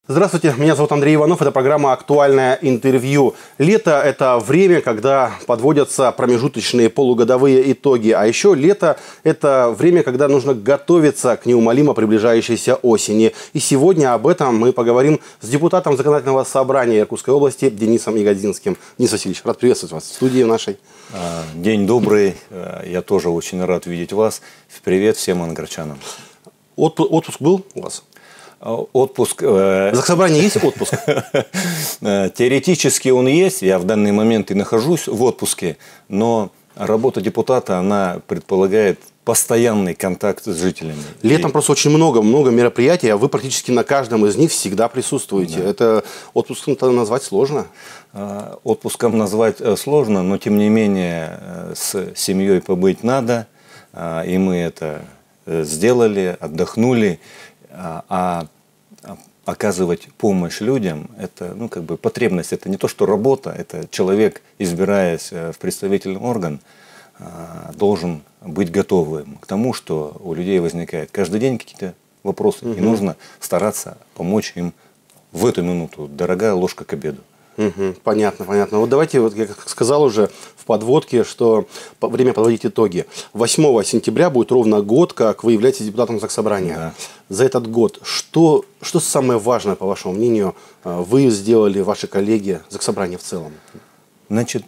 Здравствуйте, меня зовут Андрей Иванов, это программа «Актуальное интервью». Лето – это время, когда подводятся промежуточные полугодовые итоги, а еще лето – это время, когда нужно готовиться к неумолимо приближающейся осени. И сегодня об этом мы поговорим с депутатом Законодательного собрания Иркутской области Денисом Ягодинским. Денис Васильевич, рад приветствовать вас в студии нашей. День добрый, я тоже очень рад видеть вас. Привет всем ангарчанам. Отпуск был у вас? Отпуск. В Заксобрании есть отпуск? Теоретически он есть. Я в данный момент и нахожусь в отпуске. Но работа депутата, она предполагает постоянный контакт с жителями. Летом просто очень много мероприятий, а вы практически на каждом из них всегда присутствуете. Да. Это отпуском-то назвать сложно? Отпуском назвать сложно, но тем не менее с семьей побыть надо. И мы это сделали, отдохнули. А оказывать помощь людям – это потребность, это не то, что работа, это человек, избираясь в представительный орган, должен быть готовым к тому, что у людей возникают каждый день какие-то вопросы, и нужно стараться помочь им в эту минуту. Дорогая ложка к обеду. Понятно, понятно. Вот давайте, вот я сказал уже в подводке, что время подводить итоги. 8 сентября будет ровно год, как вы являетесь депутатом Заксобрания. Да. За этот год что самое важное, по вашему мнению, вы сделали, ваши коллеги, Заксобрания в целом? Значит,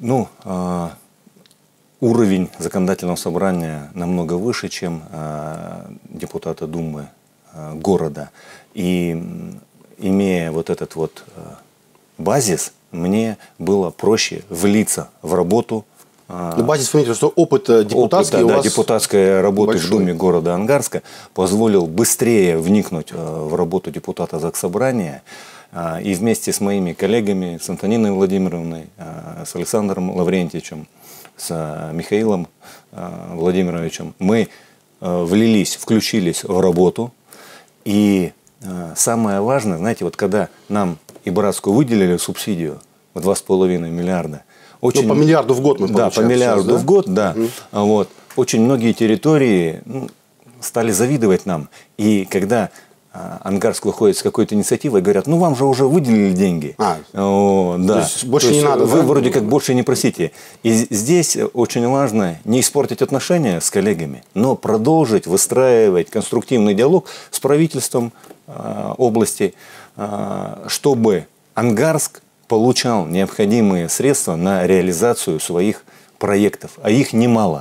уровень законодательного собрания намного выше, чем депутата Думы города. И имея вот этот вот базис, мне было проще влиться в работу. Базис, понимаете, что опыт депутатский у вас депутатская работа большой. В Думе города Ангарска позволил быстрее вникнуть в работу депутата Заксобрания. И вместе с моими коллегами, с Антониной Владимировной, с Александром Лаврентьевичем, с Михаилом Владимировичем, мы включились в работу. И самое важное, знаете, вот когда нам и Братску выделили субсидию в 2,5 миллиарда. По миллиарду в год мы получаем. Да, по миллиарду в год, да. Вот. Очень многие территории стали завидовать нам. И когда Ангарск выходит с какой-то инициативой, говорят, вам же уже выделили деньги. Да. То есть больше не надо. Вы вроде как больше не просите. И здесь очень важно не испортить отношения с коллегами, но продолжить выстраивать конструктивный диалог с правительством области, чтобы Ангарск получал необходимые средства на реализацию своих проектов, а их немало.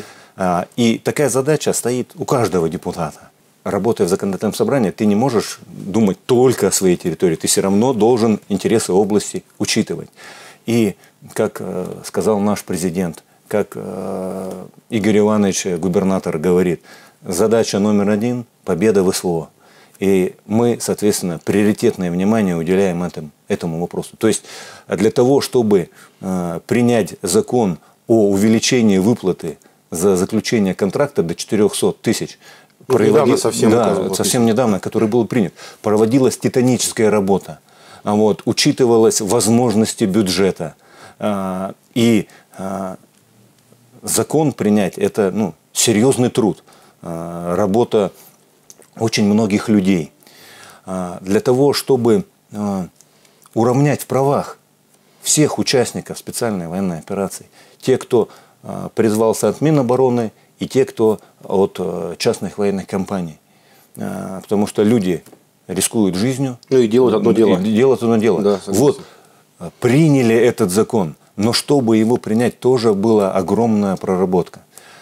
И такая задача стоит у каждого депутата. Работая в законодательном собрании, ты не можешь думать только о своей территории, ты все равно должен интересы области учитывать. И, как сказал наш президент, как Игорь Иванович, губернатор, говорит, задача номер 1 – победа в СВО. И мы, соответственно, приоритетное внимание уделяем этому вопросу. То есть для того, чтобы принять закон о увеличении выплаты за заключение контракта до 400 тысяч, совсем недавно, который был принят, проводилась титаническая работа. Учитывалась возможности бюджета. И закон принять – это серьезный труд, работа очень многих людей. Для того, чтобы уравнять в правах всех участников специальной военной операции, те, кто призвался от Минобороны, и те, кто от частных военных компаний. Потому что люди рискуют жизнью. И делают одно дело. Да, приняли этот закон, но чтобы его принять, тоже была огромная проработка.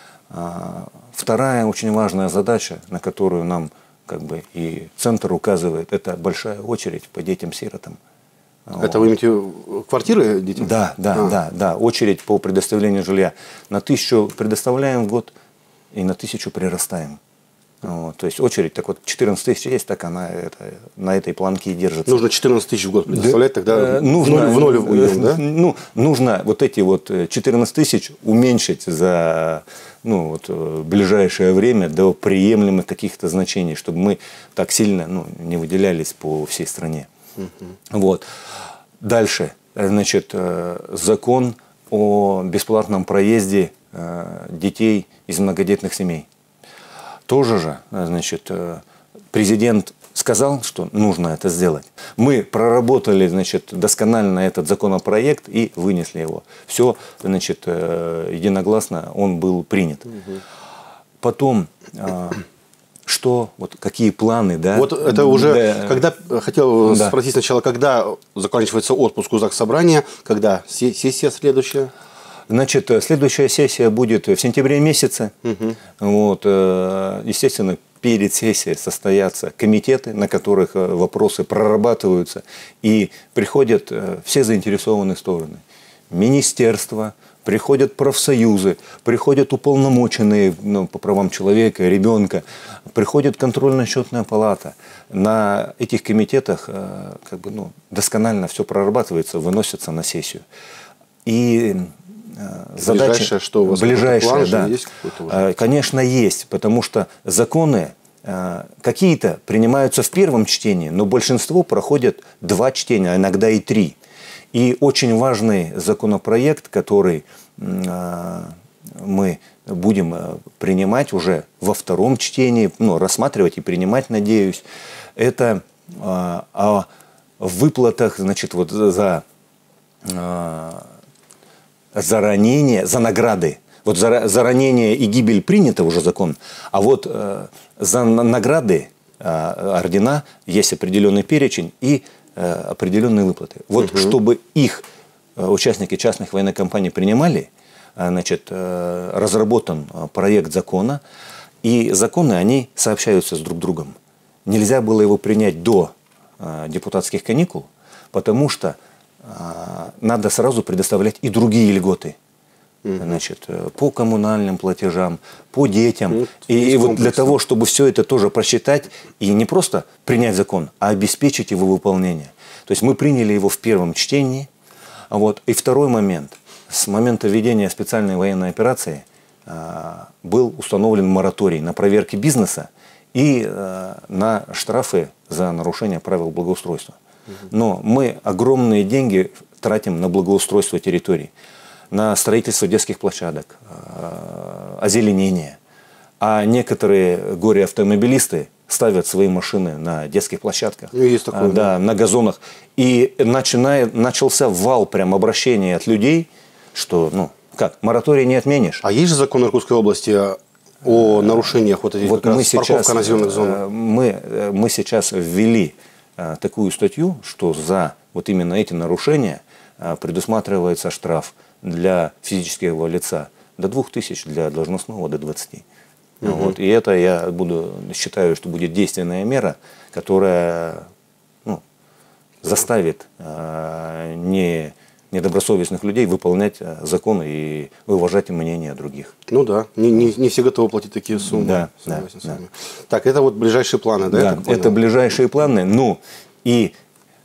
Вторая очень важная задача, на которую нам и Центр указывает, это большая очередь по детям-сиротам. Это вы имеете квартиры детям? Да. Очередь по предоставлению жилья. На 1000 предоставляем в год и на 1000 прирастаем. То есть очередь, 14 тысяч есть, так она на этой планке и держится. Нужно 14 тысяч в год предоставлять, тогда в ноль уйдем, да? Нужно эти 14 тысяч уменьшить за ближайшее время до приемлемых каких-то значений, чтобы мы так сильно не выделялись по всей стране. Дальше, закон о бесплатном проезде детей из многодетных семей. Тоже же, президент сказал, что нужно это сделать. Мы проработали, значит, досконально этот законопроект и вынесли его. Все, значит, единогласно он был принят. Потом, что, вот какие планы, да? Вот это уже, когда, хотел спросить сначала, когда заканчивается отпуск у Заксобрания, когда сессия следующая? Значит, следующая сессия будет в сентябре месяце. Вот, естественно, перед сессией состоятся комитеты, на которых вопросы прорабатываются, и приходят все заинтересованные стороны. Министерства, приходят профсоюзы, приходят уполномоченные по правам человека, ребенка, приходит контрольно-счетная палата. На этих комитетах как бы, досконально все прорабатывается, выносится на сессию. И задача, ближайшее, что у вас? Ближайшее, да. Есть какой-то? Конечно, есть, потому что законы какие-то принимаются в первом чтении, но большинство проходят 2 чтения, а иногда и 3. И очень важный законопроект, который мы будем принимать уже во 2-м чтении, рассматривать и принимать, надеюсь, это о выплатах, значит, вот за ранение, за награды. Вот за ранение и гибель принято уже закон, а вот за награды, ордена, есть определенный перечень и определенные выплаты. Вот чтобы их участники частных военных компаний принимали, значит, разработан проект закона, и законы, они сообщаются с друг другом. Нельзя было его принять до депутатских каникул, потому что надо сразу предоставлять и другие льготы. Значит, по коммунальным платежам, по детям. И вот для того, чтобы все это тоже просчитать и не просто принять закон, а обеспечить его выполнение. То есть мы приняли его в 1-м чтении. Вот. И второй момент. С момента введения специальной военной операции был установлен мораторий на проверки бизнеса и на штрафы за нарушение правил благоустройства. Но мы огромные деньги тратим на благоустройство территорий, на строительство детских площадок, озеленение. А некоторые горе-автомобилисты ставят свои машины на детских площадках, есть такое, да, на газонах. И начался вал прям обращения от людей, что, мораторий не отменишь. А есть же закон Иркутской области о нарушениях вот этих парковка на зеленых зонах? Мы сейчас ввели такую статью, что за вот именно эти нарушения предусматривается штраф для физического лица до 2000, для должностного до 20. Вот. И это я считаю, что будет действенная мера, которая заставит недобросовестных людей выполнять законы и уважать мнение других. Ну да, не все готовы платить такие суммы. Да. Так, это вот ближайшие планы, да? Да, это ближайшие планы. И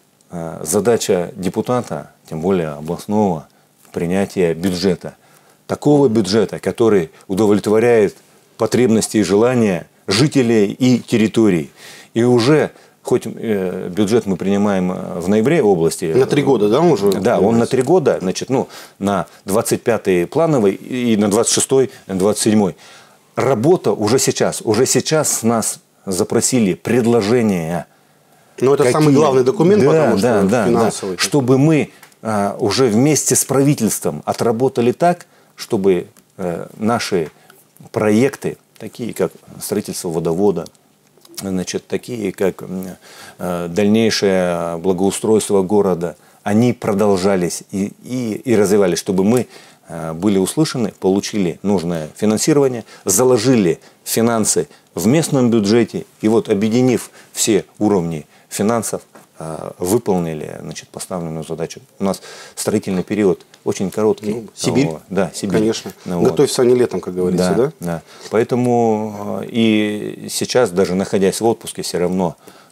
задача депутата, тем более областного, принятия бюджета. Такого бюджета, который удовлетворяет потребности и желания жителей и территорий. И уже, хоть бюджет мы принимаем в ноябре области. На 3 года, да, он уже? Да, он на 3 года, значит, на 25-й плановый и на 26-й, 27-й. Работа уже сейчас с нас запросили предложения. Но это самый главный документ, потому что финансовый. Да. Чтобы мы уже вместе с правительством отработали так, чтобы наши проекты, такие как строительство водовода, значит, такие как дальнейшее благоустройство города, они продолжались и развивались, чтобы мы были услышаны, получили нужное финансирование, заложили финансы в местном бюджете и вот объединив все уровни финансов, выполнили, значит, поставленную задачу. У нас строительный период очень короткий. Сибирь? Да, Сибирь. Конечно. Готовься не летом, как говорится, да? Да. Поэтому и сейчас, даже находясь в отпуске, все равно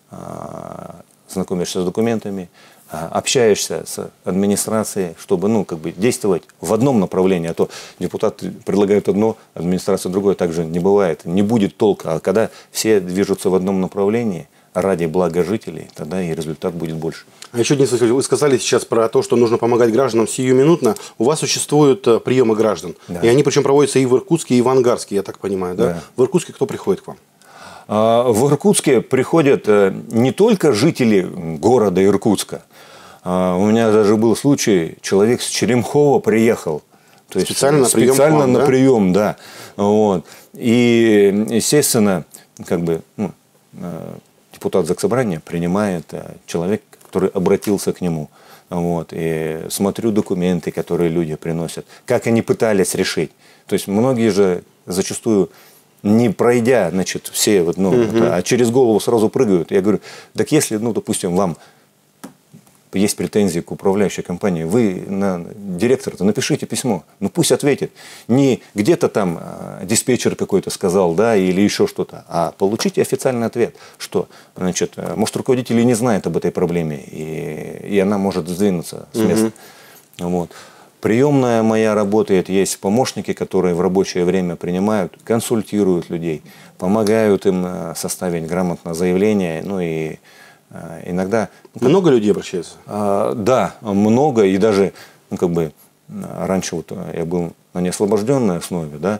знакомишься с документами, общаешься с администрацией, чтобы действовать в одном направлении. А то депутаты предлагают одно, администрация другое. Так же не бывает. Не будет толка. А когда все движутся в одном направлении, ради блага жителей, тогда и результат будет больше. А еще, Денис Васильевич, вы сказали сейчас про то, что нужно помогать гражданам сиюминутно. У вас существуют приемы граждан. Да. И они причем проводятся и в Иркутске, и в Ангарске, я так понимаю. Да? В Иркутске кто приходит к вам? В Иркутске приходят не только жители города Иркутска. У меня даже был случай, человек с Черемхова приехал. То есть специально на прием, да. Вот. И, естественно, как бы, депутат Заксобрания принимает человек, который обратился к нему. Вот. И смотрю документы, которые люди приносят, как они пытались решить. То есть многие же зачастую, не пройдя, значит, все, вот, а через голову сразу прыгают. Я говорю, так если, допустим, вам есть претензии к управляющей компании, вы на директора-то напишите письмо, пусть ответит. Не где-то там диспетчер какой-то сказал, да, или еще что-то, а получите официальный ответ, что, значит, может, руководитель и не знает об этой проблеме, и она может сдвинуться с места. Вот. Приемная моя работает, есть помощники, которые в рабочее время принимают, консультируют людей, помогают им составить грамотное заявление, и иногда... Много людей обращаются? Да, много. И даже, раньше вот я был на неосвобожденной основе, да,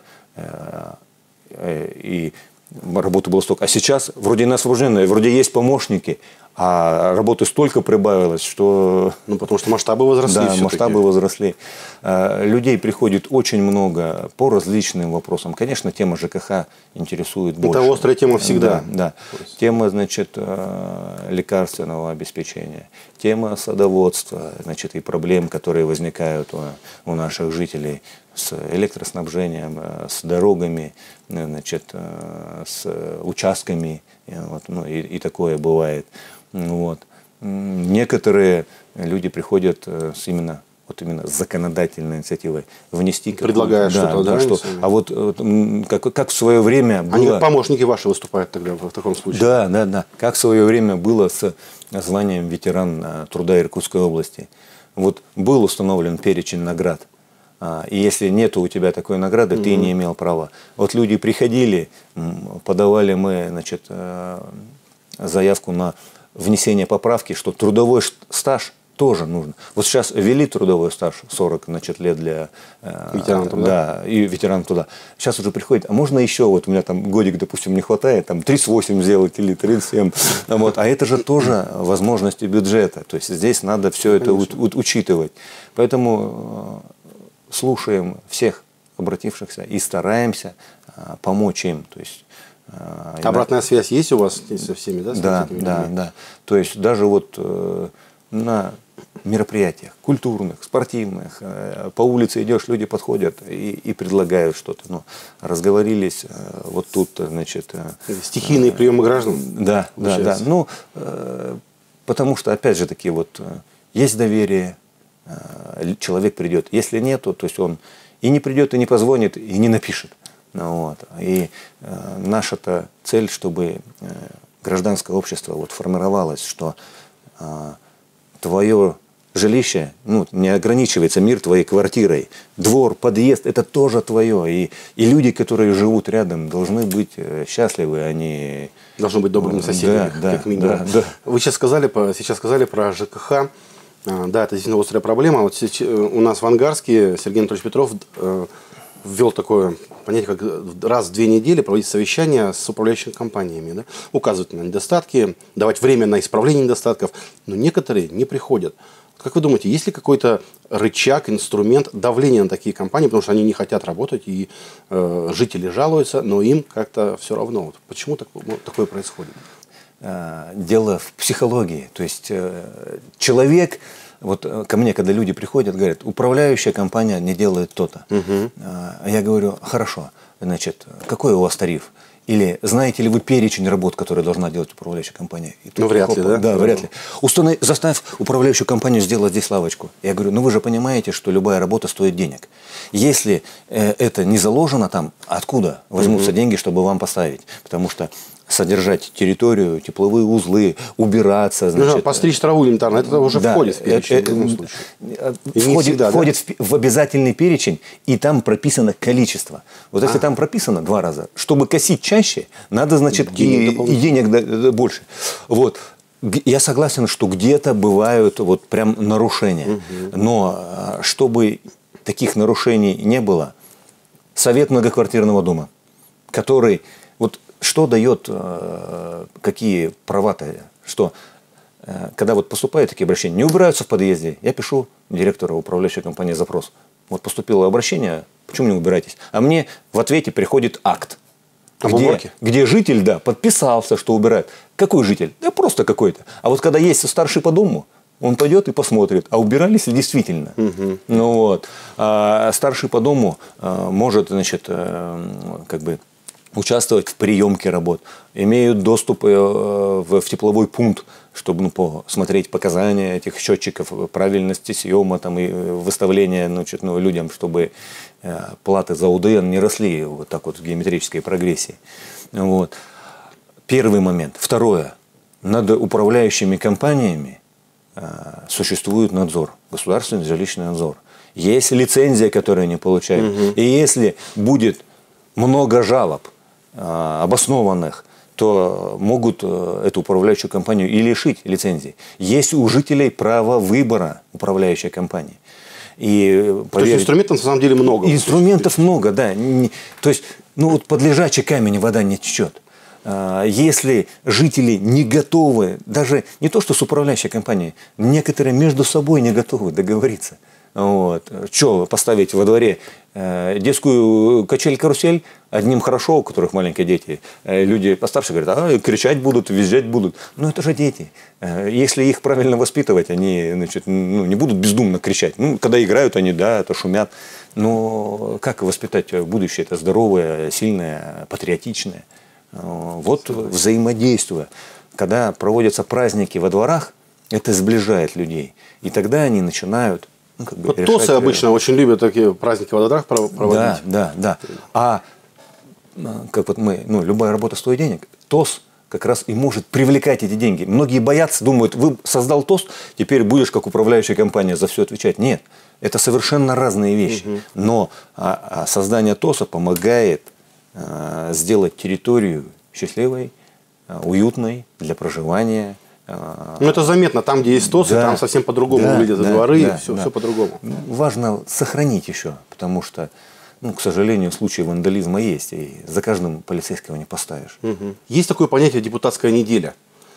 и работы было столько. А сейчас вроде на освобожденной, вроде есть помощники, а работы столько прибавилось, что... потому что масштабы возросли. Да, масштабы возросли. Людей приходит очень много по различным вопросам. Конечно, тема ЖКХ интересует больше. Это острая тема всегда. Да. Тема, значит, лекарственного обеспечения, тема садоводства, значит, и проблем, которые возникают у наших жителей с электроснабжением, с дорогами, значит, с участками, и такое бывает. Вот. Некоторые люди приходят именно с законодательной инициативой внести. Предлагая что-то, да? А вот как в свое время было... Они как помощники ваши выступают тогда в таком случае? Да. Как в свое время было с званием ветеран труда Иркутской области. Вот был установлен перечень наград. И если нет у тебя такой награды, ты не имел права. Вот люди приходили, подавали мы, значит, заявку на внесение поправки, что трудовой стаж тоже нужно. Вот сейчас ввели трудовой стаж 40, значит, лет для ветеранов труда. Да, и ветеранов труда. Сейчас уже приходит, а можно еще, вот у меня там годик, допустим, не хватает, там 38 сделать или 37. Вот. А это же тоже возможности бюджета. То есть здесь надо все это учитывать. Поэтому слушаем всех обратившихся и стараемся помочь им. То есть, обратная связь есть у вас со всеми, да? Да. То есть даже вот на мероприятиях культурных, спортивных, по улице идешь, люди подходят и предлагают что-то. Разговорились, вот тут, значит... Стихийные приемы граждан? Да. Потому что, опять же таки, вот есть доверие, человек придет. Если нету, то есть он и не придет, и не позвонит, и не напишет. Вот. И наша-то цель, чтобы гражданское общество формировалось, что твое жилище не ограничивается мир твоей квартирой. Двор, подъезд – это тоже твое. И люди, которые живут рядом, должны быть счастливы, они… Должны быть добрыми соседями, как минимум. Да. Вы сейчас сказали про ЖКХ. Да, это действительно острая проблема. Вот у нас в Ангарске Сергей Анатольевич Петров ввел такое понятие, как раз в 2 недели проводить совещания с управляющими компаниями. Да? Указывать на недостатки, давать время на исправление недостатков. Но некоторые не приходят. Как вы думаете, есть ли какой-то рычаг, инструмент давления на такие компании, потому что они не хотят работать, и жители жалуются, но им как-то все равно. Вот почему такое происходит? Дело в психологии. То есть человек, вот ко мне, когда люди приходят, говорят, управляющая компания не делает то-то. Я говорю, хорошо, значит, какой у вас тариф? Или знаете ли вы перечень работ, которые должна делать управляющая компания? Вряд ли, да? Да, вряд ли. Заставь управляющую компанию сделать здесь лавочку. Я говорю, вы же понимаете, что любая работа стоит денег. Если это не заложено там, откуда возьмутся деньги, чтобы вам поставить? Потому что содержать территорию, тепловые узлы, убираться. Значит, постричь траву элементарно, это уже входит в перечень в любом случае. Входит в обязательный перечень, и там прописано количество. Вот если там прописано 2 раза, чтобы косить чаще, надо, значит, и денег больше. Вот. Я согласен, что где-то бывают вот прям нарушения. Но чтобы таких нарушений не было, Совет многоквартирного дома, который... Вот что дает, какие права-то, что когда вот поступают такие обращения, не убираются в подъезде, я пишу директору управляющей компании запрос. Вот поступило обращение, почему не убираетесь? А мне в ответе приходит акт, где житель, да, подписался, что убирает. Какой житель? Да просто какой-то. А вот когда есть старший по дому, он пойдет и посмотрит, а убирались ли действительно. Ну вот. А старший по дому может, значит, как бы участвовать в приемке работ, имеют доступ в тепловой пункт, чтобы посмотреть показания этих счетчиков, правильности съема там, и выставления людям, чтобы платы за УДН не росли вот так вот в геометрической прогрессии. Вот. Первый момент. Второе. Над управляющими компаниями существует надзор, государственный жилищный надзор. Есть лицензия, которую они получают. И если будет много жалоб обоснованных, то могут эту управляющую компанию и лишить лицензии. Есть у жителей право выбора управляющей компании. И, то есть инструментов на самом деле много. Инструментов много, да. То есть, вот под лежачий камень вода не течет. Если жители не готовы, даже не то, что с управляющей компанией, некоторые между собой не готовы договориться. Вот. Что поставить во дворе детскую качель-карусель, одним хорошо, у которых маленькие дети, люди постарше говорят, кричать будут, визжать будут. Но это же дети. Если их правильно воспитывать, они, значит, не будут бездумно кричать. Когда играют они, да, это шумят. Но как воспитать будущее? Это здоровое, сильное, патриотичное. Вот взаимодействуя. Когда проводятся праздники во дворах, это сближает людей. И тогда они начинают вот ТОСы обычно очень любят такие праздники во дворах проводить. Да. А как вот мы, любая работа стоит денег. ТОС как раз и может привлекать эти деньги. Многие боятся, думают, вы создал ТОС, теперь будешь как управляющая компания за все отвечать. Нет, это совершенно разные вещи. Но создание ТОСа помогает сделать территорию счастливой, уютной для проживания. Это заметно. Там, где есть ТОСы, там совсем по-другому выглядят дворы, все по-другому. Важно сохранить еще, потому что, к сожалению, случаи вандализма есть, и за каждым полицейского не поставишь. Есть такое понятие депутатская неделя.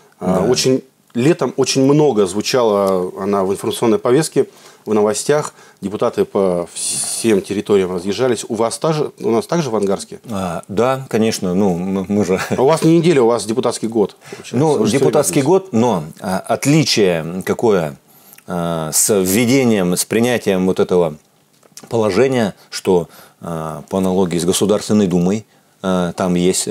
Летом очень много звучала она в информационной повестке, в новостях. Депутаты по всем территориям разъезжались. У нас также в Ангарске? Да, конечно. Мы же... У вас не неделя, у вас депутатский год. Депутатский год, но отличие какое с введением, с принятием вот этого положения, что по аналогии с Государственной Думой, там есть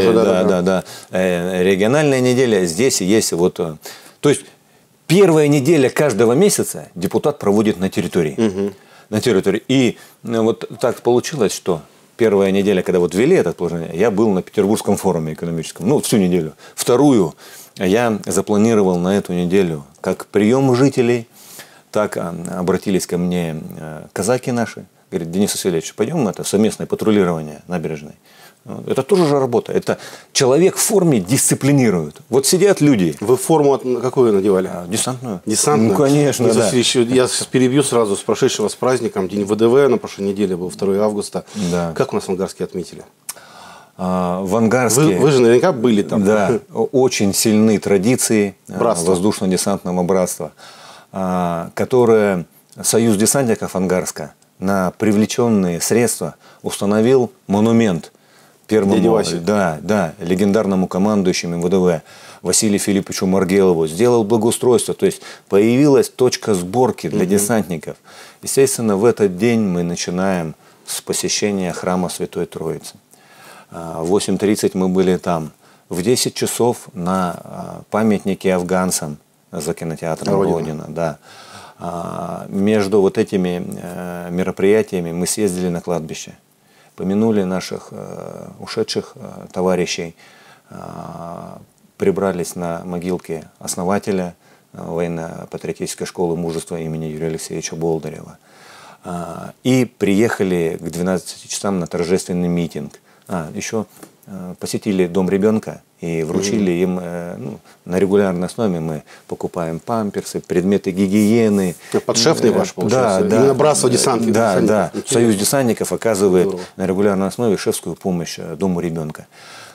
региональная неделя, здесь есть вот... То есть первая неделя каждого месяца депутат проводит на территории. На территории. И вот так получилось, что первая неделя, когда вот ввели это положение, я был на Петербургском форуме экономическом, всю неделю. Вторую я запланировал на эту неделю как прием жителей, так обратились ко мне казаки наши. Говорит, Денис Васильевич, пойдем это совместное патрулирование набережной. Это тоже же работа. Это человек в форме дисциплинирует. Вот сидят люди. Вы форму какую надевали? Десантную. Десантную? Конечно, да. Я сейчас перебью сразу с прошедшего с праздником. День ВДВ на прошлой неделе был, 2 августа. Да. Как у нас в Ангарске отметили? В Ангарске... Вы же наверняка были там. Да. Очень сильны традиции воздушно-десантного братства, которое Союз десантников Ангарска на привлеченные средства установил монумент первому, легендарному командующему МВДВ Василию Филипповичу Маргелову, сделал благоустройство, то есть появилась точка сборки для десантников. Естественно, в этот день мы начинаем с посещения храма Святой Троицы. В 8:30 мы были там. В 10 часов на памятнике афганцам за кинотеатром Родина. Да. Между вот этими мероприятиями мы съездили на кладбище. Помянули наших ушедших товарищей, прибрались на могилке основателя военно-патриотической школы мужества имени Юрия Алексеевича Болдырева. И приехали к 12 часам на торжественный митинг. Еще посетили Дом ребенка и вручили им, на регулярной основе мы покупаем памперсы, предметы гигиены. Подшефный ваш, получается? Да. Именно братство десантников. Да. Союз десантников оказывает на регулярной основе шефскую помощь Дому ребенка.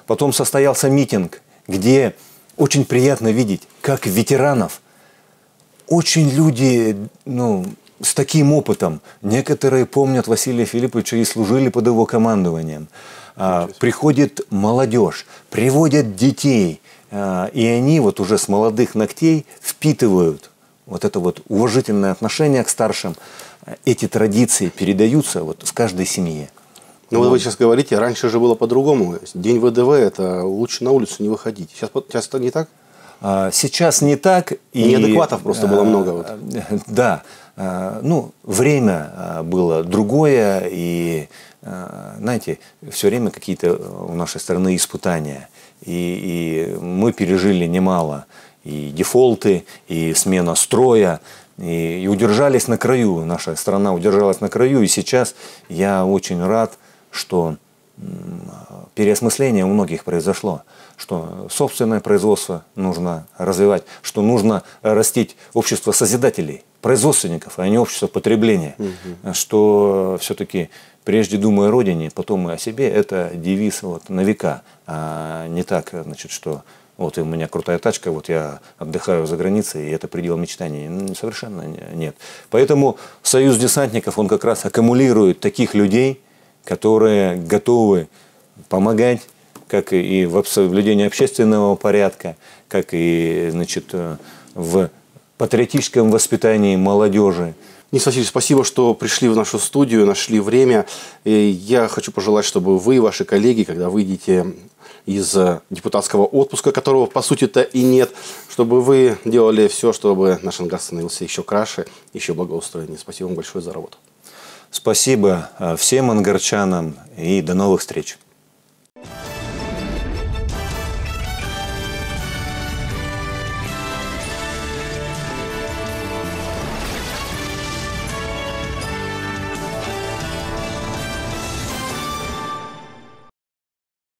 Потом состоялся митинг, где очень приятно видеть, как ветеранов, очень люди, с таким опытом. Некоторые помнят Василия Филипповича и служили под его командованием. Приходит молодежь, приводят детей, и они вот уже с молодых ногтей впитывают вот это вот уважительное отношение к старшим. Эти традиции передаются вот в каждой семье. Ну, вот вы сейчас говорите, раньше же было по-другому. День ВДВ – это лучше на улицу не выходить. Сейчас это не так? Сейчас не так. Неадекватов просто было много. Да. Время было другое. И, знаете, все время какие-то у нашей страны испытания. И мы пережили немало. И дефолты, и смена строя. И удержались на краю. Наша страна удержалась на краю. И сейчас я очень рад, что переосмысление у многих произошло, что собственное производство нужно развивать, что нужно растить общество созидателей, производственников, а не общество потребления, что все-таки прежде думая о родине, потом и о себе, это девиз на века, а не так, что вот у меня крутая тачка, вот я отдыхаю за границей, и это предел мечтаний. Совершенно нет. Поэтому Союз десантников, он как раз аккумулирует таких людей, которые готовы помогать, как и в соблюдении общественного порядка, как и, в патриотическом воспитании молодежи. Денис Васильевич, спасибо, что пришли в нашу студию, нашли время. И я хочу пожелать, чтобы вы и ваши коллеги, когда выйдете из депутатского отпуска, которого по сути-то и нет, чтобы вы делали все, чтобы наш Ангар становился еще краше, еще благоустроеннее. Спасибо вам большое за работу. Спасибо всем ангарчанам и до новых встреч.